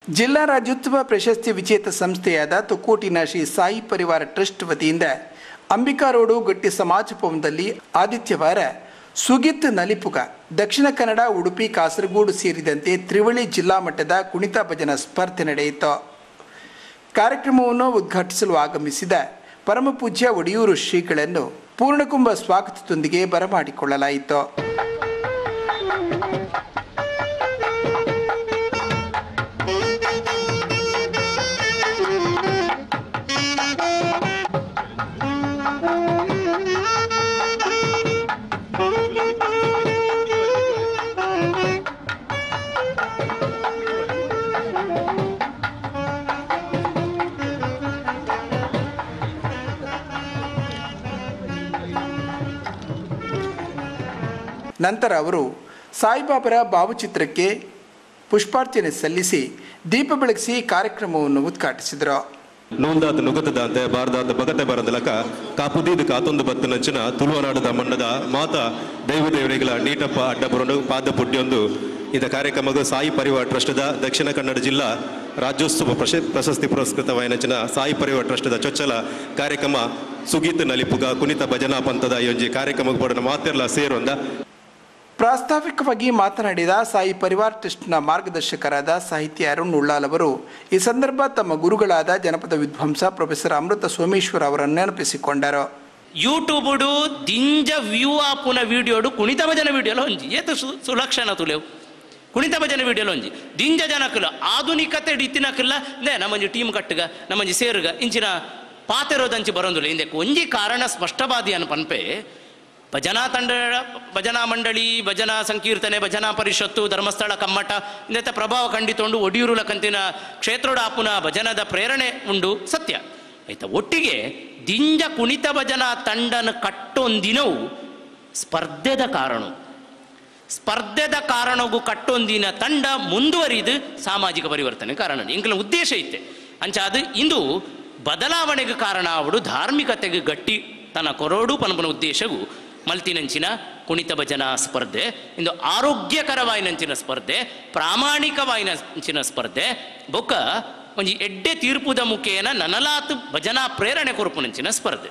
ಜಿಲ್ಲಾ ರಾಜ್ಯೋತ್ಸವ ಪ್ರಶಸ್ತಿ ವಿಜೇತ ಸಂಸ್ಥೆಯಾದ ತುಕ್ಕೋಟಿನ ಶ್ರೀ ಸಾಯಿ ಪರಿವಾರ ಟ್ರಸ್ಟ್ ವತಿಯಿಂದ ಅಂಬಿಕಾ ರೋಡು ಗಟ್ಟಿ ಸಮಾಜ ಭವನದಲ್ಲಿ ಆದಿತ್ಯವಾರ ಸುಗಿತ್ ನಲಿಪುಗ ದಕ್ಷಿಣ ಕನ್ನಡ, ಉಡುಪಿ, ಕಾಸರಗೋಡು ಸೇರಿದಂತೆ ತ್ರಿವಳಿ ಜಿಲ್ಲಾ ಮಟ್ಟದ ಕುಣಿತ ಭಜನಾ ಸ್ಪರ್ಧೆ ನಡೆಯಿತು. ಕಾರ್ಯಕ್ರಮವನ್ನು ಉದ್ಘಾಟಿಸಲು ಆಗಮಿಸಿದ ಪರಮಪೂಜ್ಯ ಒಡಿಯೂರು ಶ್ರೀಗಳನ್ನು ಪೂರ್ಣಕುಂಭ ಸ್ವಾಗತದೊಂದಿಗೆ ಬರಮಾಡಿಕೊಳ್ಳಲಾಯಿತು. ನಂತರ ಅವರು ಸಾಯಿಬಾಬರ ಭಾವಚಿತ್ರಕ್ಕೆ ಪುಷ್ಪಾರ್ಚನೆ ಸಲ್ಲಿಸಿ ದೀಪ ಬೆಳಗಿಸಿ ಕಾರ್ಯಕ್ರಮವನ್ನು ಉದ್ಘಾಟಿಸಿದರು. ನೋಂದಾದ ನುಗತದಂತೆ ಬಾರದಾದ ಬಗತೆ ಬರದಲಕ ಕಾಪುದೀದ ಕಾತೊಂದು ಬತ್ತು ನಂಚಿನ ತುಳುವನಾಡದ ಮಣ್ಣದ ಮಾತ ದೈವದೇವರಿಗಳ ನೀಟಪ್ಪ ಅಡ್ಡಬರೊಂಡು ಪಾದ ಪುಡ್ಯೊಂದು ಇದ ಕಾರ್ಯಕ್ರಮದ ಸಾಯಿ ಪರಿವಾರ ಟ್ರಸ್ಟ್ದ ದಕ್ಷಿಣ ಕನ್ನಡ ಜಿಲ್ಲಾ ರಾಜ್ಯೋತ್ಸವ ಪ್ರಶಸ್ತಿ ಪುರಸ್ಕೃತವಾಯಿನಂಚಿನ ಸಾಯಿ ಪರಿವಾರ ಟ್ರಸ್ಟ್ದ ಚೊಚ್ಚಲ ಕಾರ್ಯಕ್ರಮ ಸುಗೀತ್ ನಲಿಪುಗ ಕುಣಿತ ಭಜನಾ ಪಂಥದ ಯೋಜಿ ಕಾರ್ಯಕ್ರಮಕ್ಕೆ ಪಡೆದ ಮಾತೆರ್ಲ ಸೇರೊಂದ. ಪ್ರಾಸ್ತಾವಿಕವಾಗಿ ಮಾತನಾಡಿದ ಸಾಯಿ ಪರಿವಾರ ಟ್ರಸ್ಟ್ನ ಮಾರ್ಗದರ್ಶಕರಾದ ಸಾಹಿತ್ಯ ಅರುಣ್ ಉಳ್ಳಾಲ್ ಅವರು ಈ ಸಂದರ್ಭ ತಮ್ಮ ಗುರುಗಳಾದ ಜನಪದ ವಿದ್ವಾಂಸ ಪ್ರೊಫೆಸರ್ ಅಮೃತ ಸೋಮೇಶ್ವರ್ ಅವರನ್ನು ನೆನಪಿಸಿಕೊಂಡರು. ಯೂಟ್ಯೂಬುಡು ದಿಂಜ ವ್ಯೂ ಆಪುನ ವಿಡಿಯೋಡು ಕುಣಿತ ಭಜನ ವಿಡಿಯೋಲ ಹೊಂಜಿ ಏತು ಸುಲಕ್ಷಣ ತುಲೆವು ಕುಣಿತ ಭಜನ ವಿಡಿಯೋಲ ಹೊಂಜಿ ದಿಂಜ ಜನಕ್ಕಲ್ಲ ಆಧುನಿಕತೆ ಡಿತ್ತಿನಕ್ಕಲ್ಲ ನೇ ನಮ್ಮಂಜಿ ಟೀಮ್ ಕಟ್ಟಗ ನಮ್ಮಂಜಿ ಸೇರುಗ ಇಂಚಿನ ಪಾತೆರೋದಂಚಿ ಬರೋದಿಲ್ಲ ಹಿಂದೆ ಒಂಜಿ ಕಾರಣ ಸ್ಪಷ್ಟವಾದಿ ಅನ್ನು ಪನ್ಪೆ ಭಜನಾ ತಂಡ, ಭಜನಾ ಮಂಡಳಿ, ಭಜನಾ ಸಂಕೀರ್ತನೆ, ಭಜನಾ ಪರಿಷತ್ತು, ಧರ್ಮಸ್ಥಳ ಕಮ್ಮಟ ಇಂಥ ಪ್ರಭಾವ ಕಂಡಿತೊಂಡು ಒಡಿಯೂರುಲ ಕಂತಿನ ಕ್ಷೇತ್ರೋಡ ಆಪುನ ಭಜನದ ಪ್ರೇರಣೆ ಉಂಡು ಸತ್ಯ ಆಯ್ತಾ. ಒಟ್ಟಿಗೆ ದಿಂಜ ಕುಣಿತ ಭಜನಾ ತಂಡನ ಕಟ್ಟೊಂದಿನವು ಸ್ಪರ್ಧೆದ ಕಾರಣಗೂ ಕಟ್ಟೊಂದಿನ ತಂಡ ಮುಂದುವರಿದು ಸಾಮಾಜಿಕ ಪರಿವರ್ತನೆ ಕಾರಣ ಇಂಕಲ ಉದ್ದೇಶ ಐತೆ ಅಂಚ ಅದು ಇಂದು ಬದಲಾವಣೆಗೆ ಕಾರಣ ಆವಡು ಧಾರ್ಮಿಕತೆಗೆ ಗಟ್ಟಿ ತನ್ನ ಕೊರೋಡು ಪನಪನ ಉದ್ದೇಶಗೂ ಮಲ್ತಿನಂಚಿನ ಕುಣಿತ ಭಜನಾ ಸ್ಪರ್ಧೆ ಇಂದು ಆರೋಗ್ಯಕರವಾಯಿನಂಚಿನ ಸ್ಪರ್ಧೆ, ಪ್ರಾಮಾಣಿಕವಾಯಿನಂಚಿನ ಸ್ಪರ್ಧೆ ಬೊಕ್ಕ ಒಂಜಿ ಎಡ್ಡೆ ತೀರ್ಪುದ ಮುಖೇನ ನನಲಾತು ಭಜನಾ ಪ್ರೇರಣೆ ಕೊರಪುನಂಚಿನ ಸ್ಪರ್ಧೆ.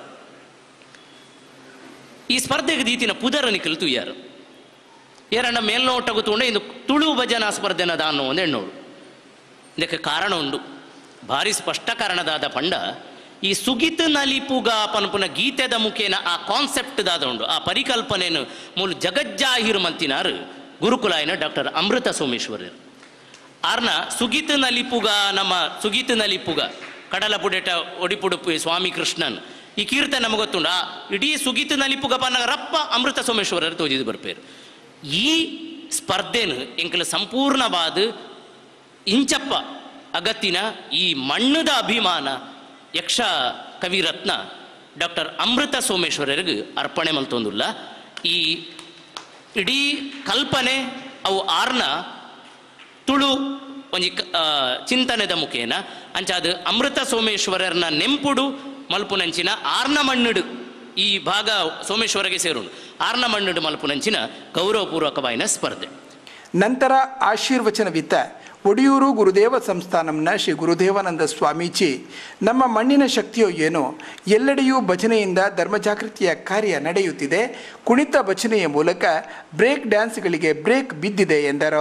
ಈ ಸ್ಪರ್ಧೆಗೆ ದೀತಿನ ಪುದರನಿ ಕಲಿತು ಯಾರು ಎರಡ ಮೇಲ್ನೋಟಗೂ ತಗೊಂಡೆ ಇಂದು ತುಳು ಭಜನಾ ಸ್ಪರ್ಧೆನ ದಾನು ಒಂದು ಹೆಣ್ಣೋಡು ಇದಕ್ಕೆ ಕಾರಣ ಉಂಡು ಭಾರಿ ಸ್ಪಷ್ಟ ಕಾರಣದಾದ ಪಂಡ ಈ ಸುಗಿತ್ ನಲಿಪುಗ ಪನ್ಪುನ ಗೀತೆದ ಮುಖೇನ ಆ ಕಾನ್ಸೆಪ್ಟ್ ದಾದ ಉಂಡು ಆ ಪರಿಕಲ್ಪನೆಯನ್ನು ಮೂಲ ಜಗಜ್ಜಾಹಿರು ಮಂತಿನಾರು ಗುರುಕುಲಾಯನ ಡಾಕ್ಟರ್ ಅಮೃತ ಸೋಮೇಶ್ವರರು ಆರ್ನ ಸುಗಿತ್ ನಲಿಪುಗ ನಮ್ಮ ಸುಗಿತ್ ನಲಿಪುಗ ಕಡಲ ಪುಡೆಟ ಒಡಿಪುಡುಪು ಸ್ವಾಮಿ ಕೃಷ್ಣನ್ ಈ ಕೀರ್ತನೆ ನಮಗೆ ಗೊತ್ತುಂಡು ಆ ಇಡೀ ಸುಗಿತ್ ನಲಿಪುಗ ಪನ್ನ ರಪ್ಪ ಅಮೃತ ಸೋಮೇಶ್ವರರು ತೋಜಿದು ಬರ್ಪೇರು. ಈ ಸ್ಪರ್ಧೆನು ಎಂಕಲ ಸಂಪೂರ್ಣವಾದ ಇಂಚಪ್ಪ ಅಗತ್ತಿನ ಈ ಮಣ್ಣದ ಅಭಿಮಾನ ಯಕ್ಷ ಕವಿರತ್ನ ಡಾಕ್ಟರ್ ಅಮೃತ ಸೋಮೇಶ್ವರರಿಗೆ ಅರ್ಪಣೆ ಮಲ್ತೊಂದುಲ್ಲ. ಈ ಇಡೀ ಕಲ್ಪನೆ ಅವು ಆರ್ನ ತುಳು ಒಂಜಿ ಚಿಂತನೆದ ಮುಖೇನ ಅಂಚಾದ ಅಮೃತ ಸೋಮೇಶ್ವರರ್ನ ನೆಂಪುಡು ಮಲ್ಪುನಂಚಿನ ಆರ್ನ ಮಣ್ಣುಡು ಈ ಭಾಗ ಸೋಮೇಶ್ವರಗೆ ಸೇರುಂಡು ಆರ್ನ ಮಣ್ಣುಡು ಮಲ್ಪುನಂಚಿನ ಗೌರವಪೂರ್ವಕವಾಯಿನ ಸ್ಪರ್ಧೆ. ನಂತರ ಆಶೀರ್ವಚನವಿತ್ತ ಒಡಿಯೂರು ಗುರುದೇವ ಸಂಸ್ಥಾನಂನ ಶ್ರೀ ಗುರುದೇವಾನಂದ ಸ್ವಾಮೀಜಿ ನಮ್ಮ ಮಣ್ಣಿನ ಶಕ್ತಿಯೋ ಏನೋ ಎಲ್ಲೆಡೆಯೂ ಭಜನೆಯಿಂದ ಧರ್ಮಜಾಗೃತಿಯ ಕಾರ್ಯ ನಡೆಯುತ್ತಿದೆ, ಕುಣಿತ ಭಜನೆಯ ಮೂಲಕ ಬ್ರೇಕ್ ಡ್ಯಾನ್ಸ್ಗಳಿಗೆ ಬ್ರೇಕ್ ಬಿದ್ದಿದೆ ಎಂದರು.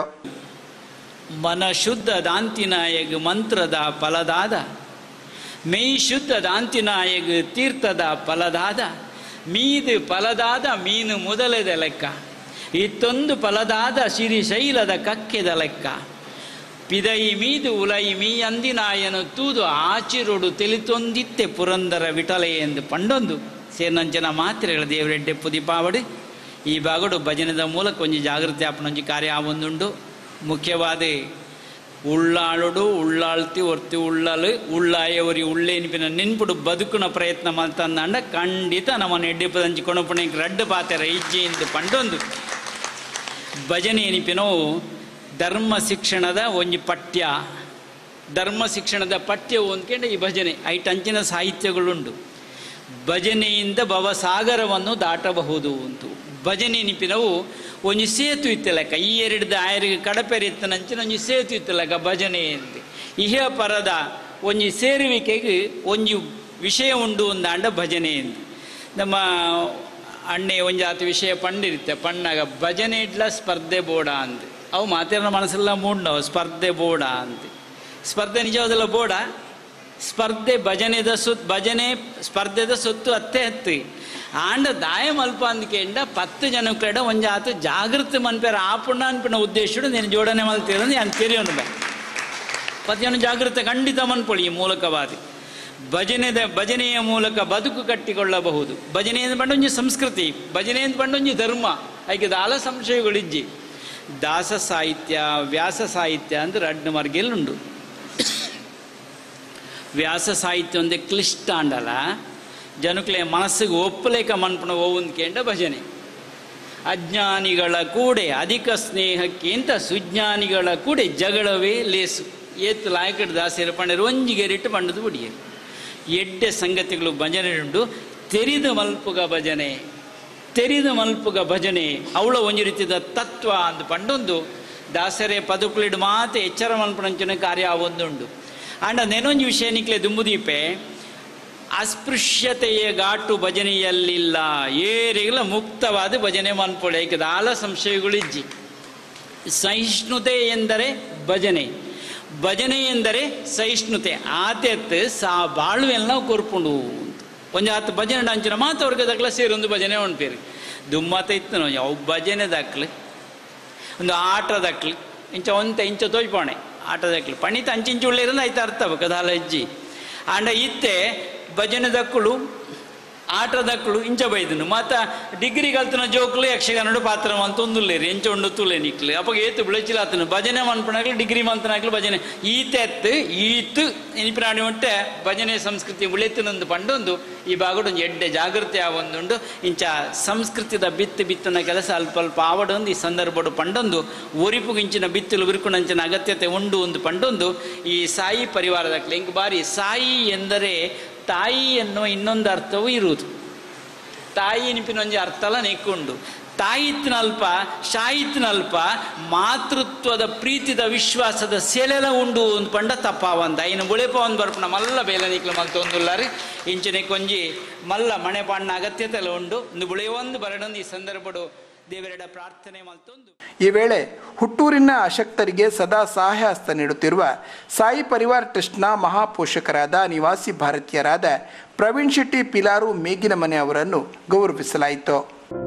ಮನ ಶುದ್ಧ ದಾಂತಿನಾಯಗ ಮಂತ್ರದ ಫಲದಾದ ಮೈ ಶುದ್ಧ ದಾಂತಿನಾಯಗ ತೀರ್ಥದ ಫಲದಾದ ಮೀದು ಫಲದಾದ ಮೀನು ಮೊದಲೆದ ಲೆಕ್ಕ ಇತ್ತೊಂದು ಫಲದಾದ ಸಿರಿಶೈಲದ ಕಕ್ಕೆದ ಲೆಕ್ಕ ಪಿದೈ ಮೀದು ಉಲೈ ಮೀ ಅಂದಿನಾಯನು ತೂದು ಆಚಿರೊಡು ತಿಳಿತೊಂದಿತ್ತೆ ಪುರಂದರ ವಿಠಲೆ ಎಂದು ಪಂಡೊಂದು ಸೇರ್ನಂಚನ ಮಾತ್ರೆಗಳ ದೇವರೆಡ್ಡೆ ಪುದಿಪಾವಡು ಈ ಬಾಗಡು ಭಜನೆದ ಮೂಲಕ ಒಂಜಿ ಜಾಗೃತಿ ಆಪಣೊಂಜಿ ಕಾರ್ಯ ಆವೊಂದುಂಡು. ಮುಖ್ಯವಾದ ಉಳ್ಳಾಳುಡು ಉಳ್ಳಾಳ್ತಿ ಒರ್ತಿ ಉಳ್ಳಲು ಉಳ್ಳಾಯವರಿ ಉಳ್ಳೇನಿಪಿನ ನೆನ್ಪುಡು ಬದುಕುನ ಪ್ರಯತ್ನ ಮಲ್ತಂದಂಡ ಖಂಡಿತ ನಮ್ಮನ್ನು ಎಡ್ಡೆಪದಂಚಿ ಕೊಣಪುಣಕ್ಕೆ ರಡ್ಡು ಪಾತೆರ ಇಜ್ಜೆಯಿಂದ ಪಂಡೊಂದು ಭಜನೆ ಎನಿಪಿನೋ ಧರ್ಮ ಶಿಕ್ಷಣದ ಒಂಜಿ ಪಠ್ಯ ಧರ್ಮ ಶಿಕ್ಷಣದ ಪಠ್ಯ ಹೊಂದ್ಕೊಂಡು ಈ ಭಜನೆ ಐಟಂಚಿನ ಸಾಹಿತ್ಯಗಳುಂಡು. ಭಜನೆಯಿಂದ ಭವಸಾಗರವನ್ನು ದಾಟಬಹುದು ಅಂತು ಭಜನೆ ನಿಪಿನವು ಒಂಜಿ ಸೇತು ಇತ್ತಲಕ ಈ ಎರಡು ದಾಯರಿಗೆ ಕಡಪೆರೆ ಇತ್ತನಂಚಿನ ಒಂಜಿ ಸೇತು ಇತ್ತಲಕ ಭಜನೆ ಅಂತ ಇಹ ಪರದ ಒಂಜಿ ಸೇರುವಿಕೆಗೆ ಒಂಜಿ ವಿಷಯ ಉಂಡು ಅಂದಾಂಡ ಭಜನೆ ಎಂದು ನಮ್ಮ ಅಣ್ಣೆ ಒಂಜಾತು ವಿಷಯ ಪಂಡಿರುತ್ತೆ ಪಣ್ಣಾಗ ಭಜನೆ ಇಡ್ಲ ಸ್ಪರ್ಧೆ ಬೋಡ ಅಂತ ಅವು ಮಾತಿನ ಮನಸ್ಸೆಲ್ಲ ಮೂಡ್ನವು ಸ್ಪರ್ಧೆ ಬೋಡ ಅಂತ ಸ್ಪರ್ಧೆ ನಿಜವಾದಲ್ಲ ಬೋಡ ಸ್ಪರ್ಧೆ ಭಜನೆ ಸ್ಪರ್ಧೆದ ಸೊತ್ತು ಅತ್ತೆ ಹತ್ತಿ ಆಂಡ ದಾಯ ಮಲ್ಪ ಅಂದ್ಕೇಂಡ 10 ಜನಕ್ಕಡ ಒಂಜಾತು ಜಾಗೃತಿ ಮನ್ಪೇರ ಆಪುಣ್ಣ ಅನ್ಪಿನ ಉದ್ದೇಶ ನೀನು ಜೋಡಣೆ ಮಲ್ತೀರ ನಾನು ತೆರೆಯೋನು ಬೇ 10 ಜನ ಜಾಗೃತಿ ಖಂಡಿತ ಮನ್ಪೊಳಿ ಈ ಮೂಲಕವಾದಿ ಭಜನೆಯ ಮೂಲಕ ಬದುಕು ಕಟ್ಟಿಕೊಳ್ಳಬಹುದು. ಭಜನೆ ಎಂದು ಬಂಡೊಂಜಿ ಸಂಸ್ಕೃತಿ, ಭಜನೆ ಎಂದು ಬಂಡೊಂಜಿ ಧರ್ಮ. ಐಕೆ ದಾಲ ಸಂಶಯಗಳಿಜ್ಜಿ. ದಾಸ ಸಾಹಿತ್ಯ ವ್ಯಾಸ ಸಾಹಿತ್ಯ ಅಂದ್ರೆ 2 ಮಾರ್ಗೆಲ್ಲುಂಡು. ವ್ಯಾಸ ಸಾಹಿತ್ಯ ಒಂದೇ ಕ್ಲಿಷ್ಟ ಅಂಡಲ್ಲ, ಜನಕ್ಲೆ ಮನಸ್ಸಿಗೆ ಒಪ್ಪಲೇಕ ಮನ್ಪಣ ಓವುಂದ್ಕೇಂಡ ಭಜನೆ. ಅಜ್ಞಾನಿಗಳ ಕೂಡೆ ಅಧಿಕ ಸ್ನೇಹಕ್ಕಿಂತ ಸುಜ್ಞಾನಿಗಳ ಕೂಡೆ ಜಗಳವೇ ಲೇಸು. ಏತು ಲಾಯಕಡ್ ದಾಸರ ಪಂಡರು ಒಂಜಿಗೆರಿಟ್ಟು ಪಂಡದು ಬಿಡಿಯರು. ಎಡ್ಡೆ ಸಂಗತಿಗಳು ಭಜನೆ ಉಂಡು. ತೆರಿದು ಮಲ್ಪುಗ ಭಜನೆ, ತೆರಿದು ಮಲ್ಪುಗ ಭಜನೆ ಅವಳ ಒಂಜಿ ರೀತಿಯ ತತ್ವ ಅಂದು ಪಂಡೊಂದು ದಾಸರೇ ಪದಕುಲಿಡು ಮಾತೆ ಎಚ್ಚರ ಮಲ್ಪಣಂಚಿನ ಕಾರ್ಯ ಒಂದುಂಡು. ಅಂಡ ನೆನೊಂಜಿ ವಿಷಯ ನಿಕ್ಲೆ ದುಂಬುದೀಪೆ ಅಸ್ಪೃಶ್ಯತೆಯ ಘಾಟು ಭಜನೆಯಲ್ಲಿಲ್ಲ. ಏರಿಗಲ ಮುಕ್ತವಾದ ಭಜನೆ ಮನ್ಪೊಳೆ. ಏಕೆ ದಾಲ ಸಂಶಯಗಳಿಜ್ಜಿ. ಸಹಿಷ್ಣುತೆ ಎಂದರೆ ಭಜನೆ, ಭಜನೆ ಎಂದರೆ ಸಹಿಷ್ಣುತೆ. ಆತೆತ್ ಸಾ ಬಾಳುವೆಲ್ಲ ಕೊರ್ಪುಂಡು ಒಂಜ ಹತ್ತು ಭಜನೆ ಅಂಚಿನ ಮಾತು ಅವ್ರಿಗೆ ದಕ್ಲ ಸೇರೊಂದು ಭಜನೆ ಒಣ್ಪೇರಿ ದುಮ್ಮತ ಇತ್ತು ನೋ ಅವು ಭಜನೆ ದಕ್ಲು ಒಂದು ಆಟ ದಕ್ಲು ಇಂಚ ಇಂಚ ತೋಯ್ಪೋಣೆ ಆಟ ದಕ್ಲು ಪಣಿತ ಅಂಚಿಂಚು ಉಳ್ಳಿರಂದು ಆಯ್ತು ಅರ್ಥ ಕದಾಲ ಅಜ್ಜಿ ಅಂಡ ಇತ್ತೆ ಭಜನೆ ದಕ್ಕಳು ಆಟ ದಕ್ಕಳು ಇಂಚ ಬೈದನು ಮತ್ತು ಡಿಗ್ರಿ ಕಲ್ತನ ಜೋಕ್ಲು ಯಕ್ಷಗಾನಡು ಪಾತ್ರ ಅಂತ ಒಂದುಲ್ಲೇರಿ ಎಂಚ ಉಂಡು ತುಲೆ ನಿಕ್ಲು ಅಪ್ಪ ಏತು ಬಿಳಚಿಲ್ಲ ಆತನು ಭಜನೆ ಮನ್ಪಣಾಗ್ಲು ಡಿಗ್ರಿ ಮಂತನಾಗ್ಲು ಭಜನೆ ಈತೆತ್ತು ಈತು ನೆನಪಿನಾಡಿ ಉಂಟೆ ಭಜನೆ ಸಂಸ್ಕೃತಿ ಉಳಿತಿನೊಂದು ಪಂಡೊಂದು ಈ ಭಾಗಡೊಂದು ಎಡ್ಡೆ ಜಾಗೃತಿ ಆವೊಂದುಂಡು. ಇಂಚ ಸಂಸ್ಕೃತಿದ ಬಿತ್ತನ ಕೆಲಸ ಅಲ್ಪ ಅಲ್ಪ ಆವಡೊಂದು ಈ ಸಂದರ್ಭಡು ಪಂಡೊಂದು ಒರಿಪುಗಿಂಚಿನ ಬಿತ್ತಲು ಬಿರುಕುಣಂಚಿನ ಅಗತ್ಯತೆ ಉಂಡು ಒಂದು ಪಂಡೊಂದು ಈ ಸಾಯಿ ಪರಿವಾರದಕ್ಲೆ ಹಿಂಗೆ ಬಾರಿ ಸಾಯಿ ಎಂದರೆ ತಾಯಿ ಎನ್ನುವ ಇನ್ನೊಂದು ಅರ್ಥವೂ ಇರುವುದು. ತಾಯಿ ನಿಪಿನೊಂಜಿ ಅರ್ಥಲ ನೆಕ್ಕೊಂಡು ತಾಯಿತ್ನಲ್ಪ ಶಾಯಿತ್ನಲ್ಪ ಮಾತೃತ್ವದ ಪ್ರೀತಿದ ವಿಶ್ವಾಸದ ಸೆಲೆಲ ಉಂಡು ಒಂದು ಪಂಡ ತಪ್ಪಾವಂದ ಇನ್ನು ಬುಳೆಪ ಒಂದು ಬರ್ಪಣ ಮಲ್ಲ ಬೇಲ ನಿಕ್ಲು ಮಲ್ತೊಂದುಲ್ಲಾರಿ ಇಂಚನೆ ಕೊಂಜಿ ಮಲ್ಲ ಮನೆ ಪಾಣ್ಣ ಅಗತ್ಯತೆ ಎಲ್ಲ ಉಂಡು ಒಂದು ಬುಳೆ ಒಂದು ಬರಡೊಂದು ಈ ಸಂದರ್ಭಡು ದೇವರೆಡ ಪ್ರಾರ್ಥನೆ ಮಲ್ತೊಂದು. ಈ ವೇಳೆ ಹುಟ್ಟೂರಿನ ಅಶಕ್ತರಿಗೆ ಸದಾ ಸಹಾಯ ಹಸ್ತ ನೀಡುತ್ತಿರುವ ಸಾಯಿ ಪರಿವಾರ ಟ್ರಸ್ಟ್ನ ಮಹಾಪೋಷಕರಾದ ನಿವಾಸಿ ಭಾರತೀಯರಾದ ಪ್ರವೀಣ್ ಶೆಟ್ಟಿ ಪಿಲಾರು ಮೇಗಿನ ಮನೆ ಅವರನ್ನು ಗೌರವಿಸಲಾಯಿತು.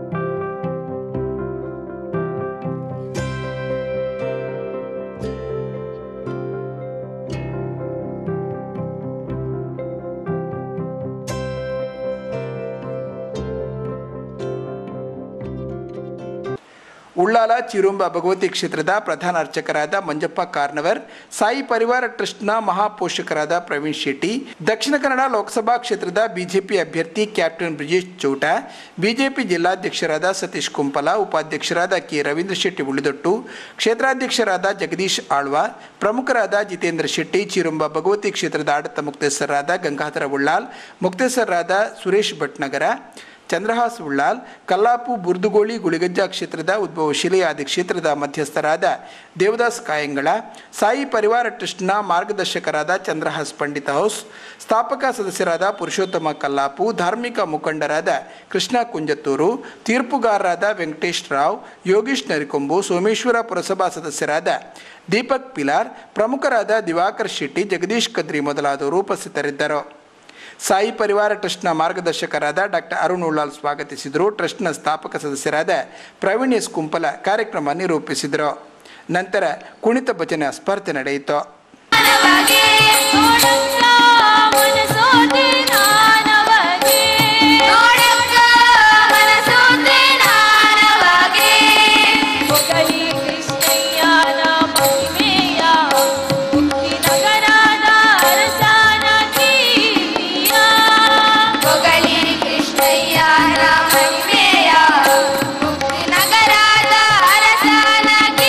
ಉಳ್ಳಾಲ ಚಿರುಂಬ ಭಗವತಿ ಕ್ಷೇತ್ರದ ಪ್ರಧಾನ ಅರ್ಚಕರಾದ ಮಂಜಪ್ಪ ಕಾರ್ನವರ್, ಸಾಯಿ ಪರಿವಾರ ಟ್ರಸ್ಟ್ನ ಮಹಾಪೋಷಕರಾದ ಪ್ರವೀಣ್ ಶೆಟ್ಟಿ, ದಕ್ಷಿಣ ಕನ್ನಡ ಲೋಕಸಭಾ ಕ್ಷೇತ್ರದ ಬಿಜೆಪಿ ಅಭ್ಯರ್ಥಿ ಕ್ಯಾಪ್ಟನ್ ಬ್ರಿಜೇಶ್ ಚೌಟ, ಬಿಜೆಪಿ ಜಿಲ್ಲಾಧ್ಯಕ್ಷರಾದ ಸತೀಶ್ ಕುಂಪಲ, ಉಪಾಧ್ಯಕ್ಷರಾದ ಕೆ ರವೀಂದ್ರ ಶೆಟ್ಟಿ ಉಳಿದೊಟ್ಟು, ಕ್ಷೇತ್ರಾಧ್ಯಕ್ಷರಾದ ಜಗದೀಶ್ ಆಳ್ವ, ಪ್ರಮುಖರಾದ ಜಿತೇಂದ್ರ ಶೆಟ್ಟಿ, ಚಿರುಂಬ ಭಗವತಿ ಕ್ಷೇತ್ರದ ಆಡಳಿತ ಮುಕ್ತೇಸರರಾದ ಗಂಗಾಧರ ಉಳ್ಳಾಲ್, ಮುಕ್ತೇಸರರಾದ ಸುರೇಶ್ ಭಟ್ನಗರ, ಚಂದ್ರಹಾಸ್ ಉಳ್ಳಾಲ್, ಕಲ್ಲಾಪು ಬುರ್ದುಗೋಳಿ ಗುಳಿಗಜ್ಜ ಕ್ಷೇತ್ರದ ಉದ್ಭವಶಿಲೆಯಾದಿ ಕ್ಷೇತ್ರದ ಮಧ್ಯಸ್ಥರಾದ ದೇವದಾಸ್ ಕಾಯಂಗಳ, ಸಾಯಿ ಪರಿವಾರ ಟ್ರಸ್ಟ್ನ ಮಾರ್ಗದರ್ಶಕರಾದ ಚಂದ್ರಹಾಸ್ ಪಂಡಿತ ಹೌಸ್, ಸ್ಥಾಪಕ ಸದಸ್ಯರಾದ ಪುರುಷೋತ್ತಮ ಕಲ್ಲಾಪು, ಧಾರ್ಮಿಕ ಮುಖಂಡರಾದ ಕೃಷ್ಣ ಕುಂಜತ್ತೂರು, ತೀರ್ಪುಗಾರರಾದ ವೆಂಕಟೇಶ್ ರಾವ್, ಯೋಗೀಶ್ ನರಿಕೊಂಬು, ಸೋಮೇಶ್ವರ ಪುರಸಭಾ ಸದಸ್ಯರಾದ ದೀಪಕ್ ಪಿಲಾರ್, ಪ್ರಮುಖರಾದ ದಿವಾಕರ್ ಶೆಟ್ಟಿ, ಜಗದೀಶ್ ಕದ್ರಿ ಮೊದಲಾದವರು ಉಪಸ್ಥಿತರಿದ್ದರು. ಸಾಯಿ ಪರಿವಾರ ಟ್ರಸ್ಟ್ನ ಮಾರ್ಗದರ್ಶಕರಾದ ಡಾಕ್ಟರ್ ಅರುಣ್ ಉಳ್ಳಾಲ್ ಸ್ವಾಗತಿಸಿದರು. ಟ್ರಸ್ಟ್ನ ಸ್ಥಾಪಕ ಸದಸ್ಯರಾದ ಪ್ರವೀಣ್ ಎಸ್ ಕುಂಪಲ ಕಾರ್ಯಕ್ರಮ ನಿರೂಪಿಸಿದರು. ನಂತರ ಕುಣಿತ ಭಜನೆ ಸ್ಪರ್ಧೆ ನಡೆಯಿತು.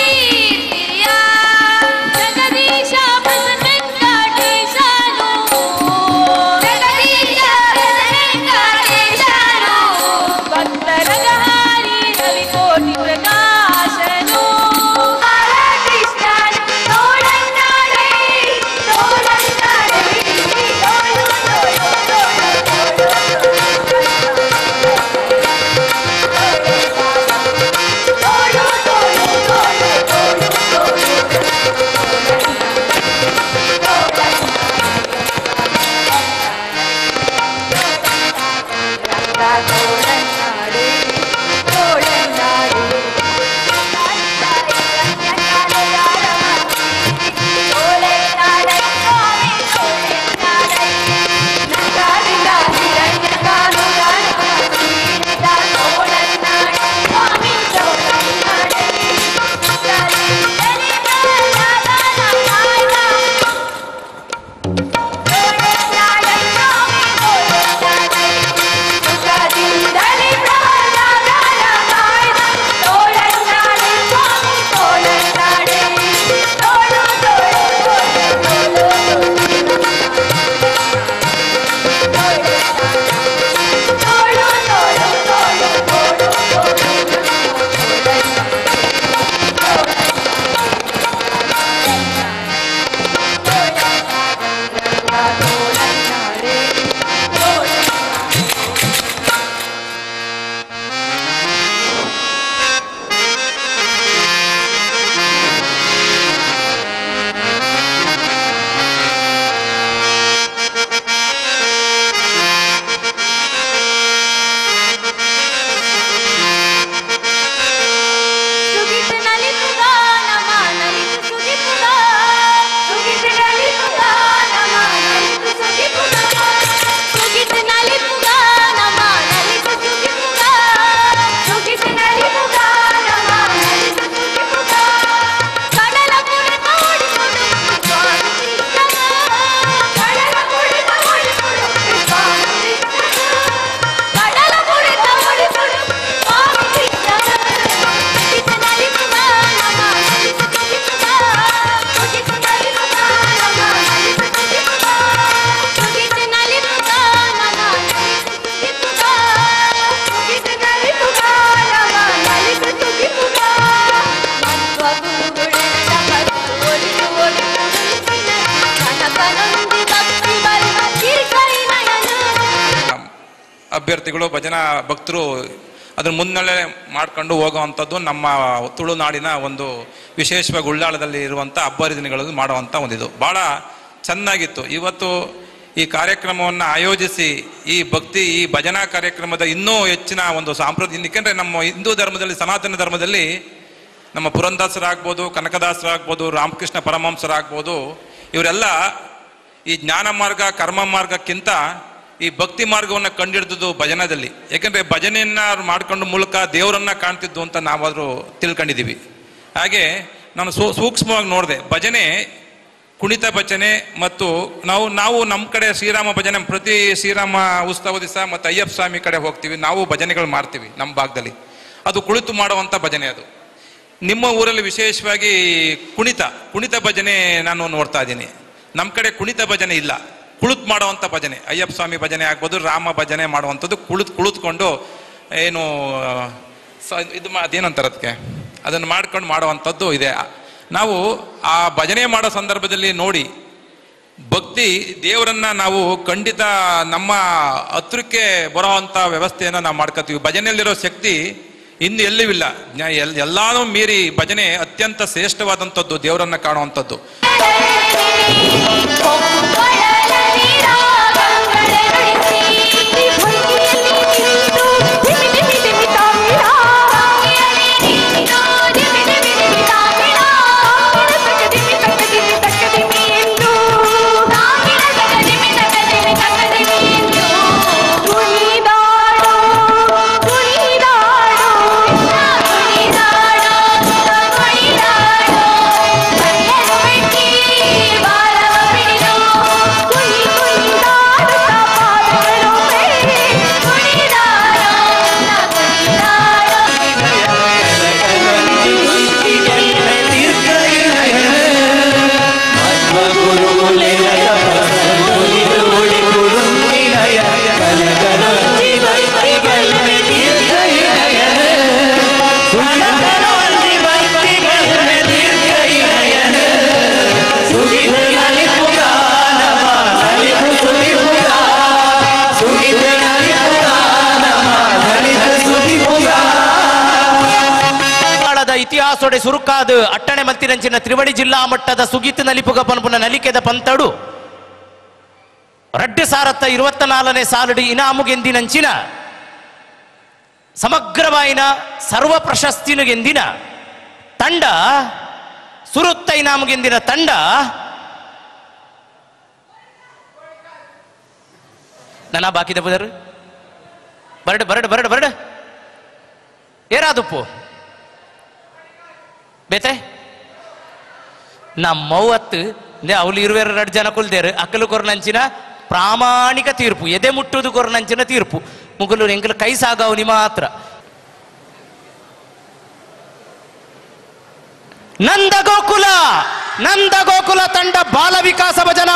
ಜಗದೀಶ ಅಭ್ಯರ್ಥಿಗಳು ಭಜನಾ ಭಕ್ತರು ಅದ್ರ ಮುನ್ನೆಲೆ ಮಾಡ್ಕೊಂಡು ಹೋಗುವಂಥದ್ದು ನಮ್ಮ ತುಳುನಾಡಿನ ಒಂದು ವಿಶೇಷವಾಗಿ ಉಳ್ಳಾಳದಲ್ಲಿ ಇರುವಂಥ ಹಬ್ಬ ಹರಿದಿನಗಳಲ್ಲಿ ಮಾಡುವಂಥ ಒಂದಿದು ಭಾಳ ಚೆನ್ನಾಗಿತ್ತು. ಇವತ್ತು ಈ ಕಾರ್ಯಕ್ರಮವನ್ನು ಆಯೋಜಿಸಿ ಈ ಭಕ್ತಿ ಈ ಭಜನಾ ಕಾರ್ಯಕ್ರಮದ ಇನ್ನೂ ಹೆಚ್ಚಿನ ಒಂದು ಸಾಂಪ್ರದಾಯಿಕ, ಏಕೆಂದರೆ ನಮ್ಮ ಹಿಂದೂ ಧರ್ಮದಲ್ಲಿ ಸನಾತನ ಧರ್ಮದಲ್ಲಿ ನಮ್ಮ ಪುರಂದಾಸರಾಗ್ಬೋದು, ಕನಕದಾಸರಾಗ್ಬೋದು, ರಾಮಕೃಷ್ಣ ಪರಮಹಂಸರಾಗ್ಬೋದು, ಇವರೆಲ್ಲ ಈ ಜ್ಞಾನ ಮಾರ್ಗ ಕರ್ಮ ಮಾರ್ಗಕ್ಕಿಂತ ಈ ಭಕ್ತಿ ಮಾರ್ಗವನ್ನು ಕಂಡಿಡಿದುದು ಭಜನದಲ್ಲಿ. ಯಾಕೆಂದರೆ ಭಜನೆಯನ್ನು ಮಾಡ್ಕೊಂಡು ಮೂಲಕ ದೇವರನ್ನ ಕಾಣ್ತಿದ್ದು ಅಂತ ನಾವಾದರೂ ತಿಳ್ಕೊಂಡಿದ್ದೀವಿ. ಹಾಗೆ ನಾನು ಸೂಕ್ಷ್ಮವಾಗಿ ನೋಡಿದೆ, ಭಜನೆ ಕುಣಿತ ಭಜನೆ ಮತ್ತು ನಾವು ನಮ್ಮ ಕಡೆ ಶ್ರೀರಾಮ ಭಜನೆ, ಪ್ರತಿ ಶ್ರೀರಾಮ ಉತ್ಸವ ದಿವಸ ಮತ್ತು ಅಯ್ಯಪ್ಪ ಸ್ವಾಮಿ ಕಡೆ ಹೋಗ್ತೀವಿ, ನಾವು ಭಜನೆಗಳು ಮಾಡ್ತೀವಿ ನಮ್ಮ ಭಾಗದಲ್ಲಿ. ಅದು ಕುಳಿತು ಮಾಡುವಂಥ ಭಜನೆ. ಅದು ನಿಮ್ಮ ಊರಲ್ಲಿ ವಿಶೇಷವಾಗಿ ಕುಣಿತ ಭಜನೆ ನಾನು ನೋಡ್ತಾ ಇದ್ದೀನಿ. ನಮ್ಮ ಕಡೆ ಕುಣಿತ ಭಜನೆ ಇಲ್ಲ, ಕುಳಿತು ಮಾಡುವಂಥ ಭಜನೆ. ಅಯ್ಯಪ್ಪ ಸ್ವಾಮಿ ಭಜನೆ ಆಗ್ಬೋದು, ರಾಮ ಭಜನೆ ಮಾಡುವಂಥದ್ದು ಕುಳಿತುಕೊಂಡು ಏನು ಅದೇನಂತಾರೆ ಅದಕ್ಕೆ, ಅದನ್ನು ಮಾಡ್ಕೊಂಡು ಮಾಡುವಂಥದ್ದು ಇದೆ. ನಾವು ಆ ಭಜನೆ ಮಾಡೋ ಸಂದರ್ಭದಲ್ಲಿ ನೋಡಿ, ಭಕ್ತಿ ದೇವರನ್ನ ನಾವು ಖಂಡಿತ ನಮ್ಮ ಹತ್ರಕ್ಕೆ ಬರೋವಂಥ ವ್ಯವಸ್ಥೆಯನ್ನು ನಾವು ಮಾಡ್ಕೋತೀವಿ. ಭಜನೆಯಲ್ಲಿರೋ ಶಕ್ತಿ ಇನ್ನು ಎಲ್ಲಿವಿಲ್ಲ. ಎಲ್ಲಾನು ಮೀರಿ ಭಜನೆ ಅತ್ಯಂತ ಶ್ರೇಷ್ಠವಾದಂಥದ್ದು, ದೇವರನ್ನ ಕಾಣುವಂಥದ್ದು. ಇತಿಹಾಸೋಡೆ ಸುರುಕಾದ ಅಟ್ಟಣೆ ಮತ್ತಿರಂಚಿನ ತ್ರಿವಳಿ ಜಿಲ್ಲಾ ಮಟ್ಟದ ಸುಗೀತ್ ನಲಿಪುಗ ಪನ್ಪುನ ನಲಿಕೆದ ಪಂತಡು ರಡ್ಡು ಸಾರತ್ತ 24ನೇ ಸಾಲಡಿ ಇನಾಮುಗೆಂದಿನಂಚಿನ ಸಮಗ್ರವಾಯಿನ ಸರ್ವ ಪ್ರಶಸ್ತಿನುಗೆಂದಿನ ತಂಡ ಸುರುತ್ತ ಇನಾಮುಗೆಂದಿನ ತಂಡ ನನ್ನ ಬಾಕಿದ ಬುದರು ಬರಡು ಏರಾದುಪ್ಪು ಬೇತೆ ನಮ್ಮವತ್ತು ಅವಳು 22 ಜನ ಕುಲ್ದೇರು ಅಕ್ಕಲು ಕೊರನಂಚಿನ ಪ್ರಾಮಾಣಿಕ ತೀರ್ಪು, ಎದೆ ಮುಟ್ಟುದು ಕೊರನಂಚಿನ ತೀರ್ಪು. ಮುಗುಲು ಎಂಕಲು ಕೈ ಸಾಗವನಿ ಮಾತ್ರ. ನಂದ ಗೋಕುಲ ತಂಡ ಬಾಲ ವಿಕಾಸ ಭಜನಾ